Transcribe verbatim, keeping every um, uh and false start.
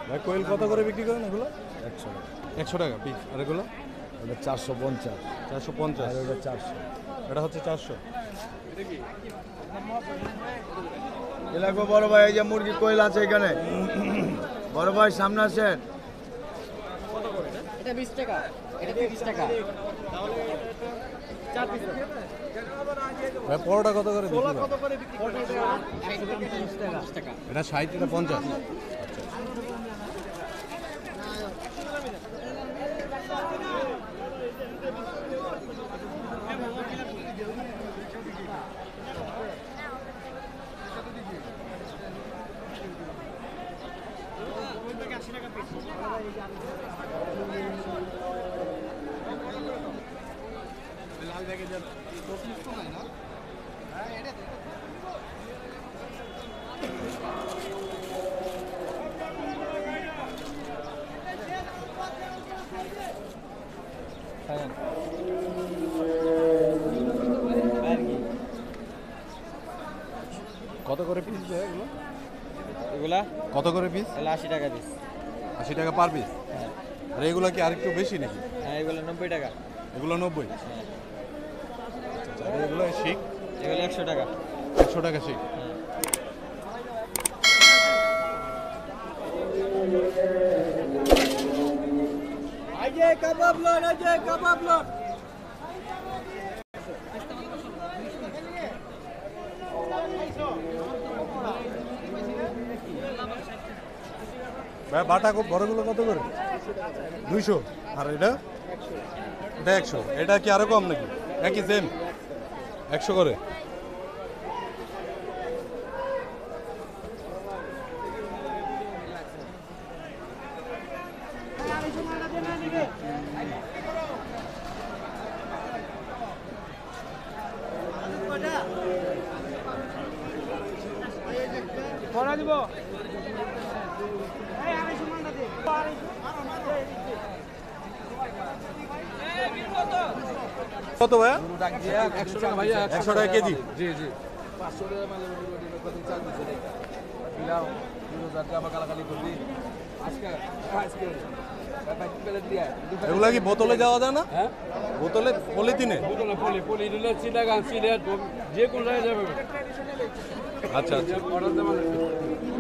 ভাই কোয়েল কত করে বিক্রি করেন এগুলো? একশো টাকা। একশো টাকা পিস। আর এগুলো? এটা চারশো পঞ্চাশ। চারশো পঞ্চাশ। আর এটা চারশো। এটা হচ্ছে চারশো। এলাকা বড় ভাই, এই যে মুরগি কোয়েল আছে এখানে। বড় ভাই সামনে আসেন। এটা বিশ টাকা, এটা তিরিশ টাকা। ভাই পরোটা কত করে বিক্রি করেন? টাকা। এটা ষাট, এটা পঞ্চাশ। কত করে পিস এগুলো? এগুলা কত করে পিস? এগুলো আশি টাকা পিস। আশি টাকা পার পিস। আর এগুলো কি আরেকটু বেশি নাকি? হ্যাঁ, এগুলো নব্বই টাকা। এগুলো নব্বই। আর এগুলো শিক? এগুলো একশো টাকা। একশো টাকা শিক। আজে কাবাব লন, আজে কাবাব লন। ভাই বাটা খুব বড়গুলো কত করে? দুইশো। আর এটা? এটা একশো। এটা কি আরো কম নাকি? একই সেম একশো করে। দিব কত ভাইয়া? একশো টাকা ভাইয়া। একশো টাকা কেজি। জি জি। পাঁচশো টাকা মালের এগুলা কি বোতলে যাওয়া যায় না? হ্যাঁ, বোতলে পলিথিনে? বোতলে পলি পলি দিলে চিটাগাং সিলেট যে কোনো জায়গায় যাবে। আচ্ছা আচ্ছা। অর্ডার দেওয়া